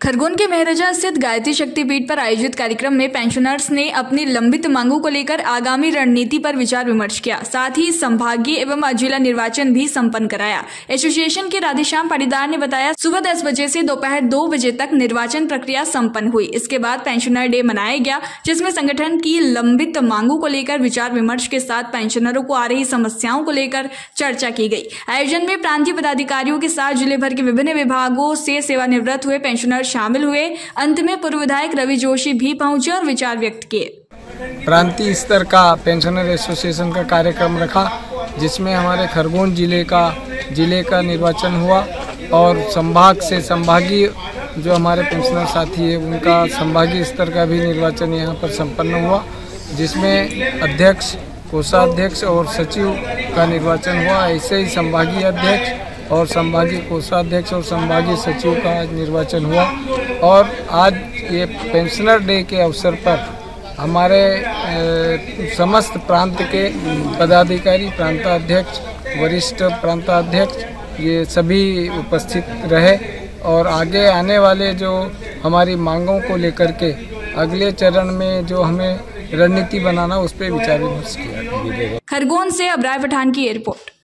खरगोन के महराजा स्थित गायत्री शक्तिपीठ पर आयोजित कार्यक्रम में पेंशनर्स ने अपनी लंबित मांगों को लेकर आगामी रणनीति पर विचार विमर्श किया। साथ ही संभागीय एवं जिला निर्वाचन भी संपन्न कराया। एसोसिएशन के राधेश्याम पाटीदार ने बताया, सुबह 10 बजे से दोपहर 2 बजे तक निर्वाचन प्रक्रिया संपन्न हुई। इसके बाद पेंशनर डे मनाया गया, जिसमें संगठन की लंबित मांगों को लेकर विचार विमर्श के साथ पेंशनरों को आ रही समस्याओं को लेकर चर्चा की गई। आयोजन में प्रांतीय पदाधिकारियों के साथ जिले भर के विभिन्न विभागों से सेवानिवृत्त हुए पेंशनर शामिल हुए। अंत में पूर्व विधायक रवि जोशी भी पहुंचे और विचार व्यक्त किए। प्रांतीय स्तर का पेंशनर एसोसिएशन का कार्यक्रम रखा, जिसमें हमारे खरगोन जिले का निर्वाचन हुआ और संभाग से संभागीय जो हमारे पेंशनर साथी है उनका संभागीय स्तर का भी निर्वाचन यहाँ पर संपन्न हुआ, जिसमें अध्यक्ष, कोषाध्यक्ष और सचिव का निर्वाचन हुआ। ऐसे ही संभागीय अध्यक्ष और संभागीय कोषाध्यक्ष और संभागीय सचिव का निर्वाचन हुआ। और आज ये पेंशनर डे के अवसर पर हमारे समस्त प्रांत के पदाधिकारी, प्रांताध्यक्ष, वरिष्ठ प्रांताध्यक्ष ये सभी उपस्थित रहे और आगे आने वाले जो हमारी मांगों को लेकर के अगले चरण में जो हमें रणनीति बनाना उस पर विचार विमर्श किया। खरगोन से अब्रार पठान की रिपोर्ट।